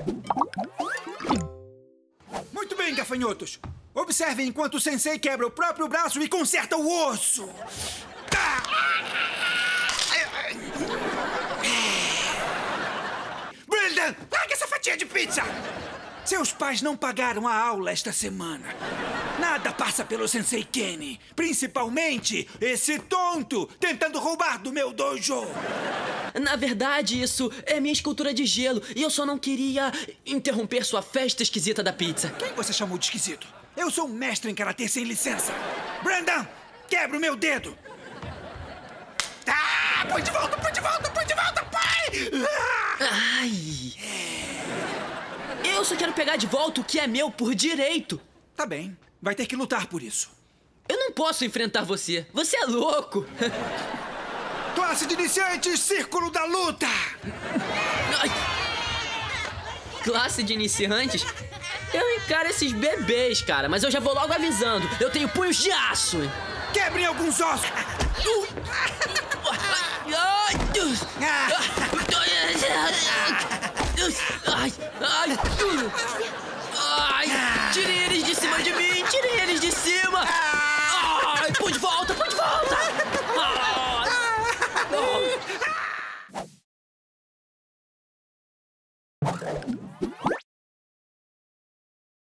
Muito bem, gafanhotos. Observem enquanto o sensei quebra o próprio braço e conserta o osso. Brandon, larga essa fatia de pizza! Seus pais não pagaram a aula esta semana. Nada passa pelo Sensei Kenny. Principalmente esse tonto tentando roubar do meu dojo. Na verdade, isso é minha escultura de gelo e eu só não queria interromper sua festa esquisita da pizza. Quem você chamou de esquisito? Eu sou um mestre em karatê sem licença. Brandon, quebra o meu dedo. Ah, põe de volta, põe de volta, põe de volta, pai! Ai! Eu só quero pegar de volta o que é meu por direito. Tá bem, vai ter que lutar por isso. Eu não posso enfrentar você. Você é louco. Classe de iniciantes, Círculo da Luta! Ai. Classe de iniciantes? Eu encaro esses bebês, cara, mas eu já vou logo avisando. Eu tenho punhos de aço. Quebrem alguns ossos! Ai, tire eles de cima de mim! Tire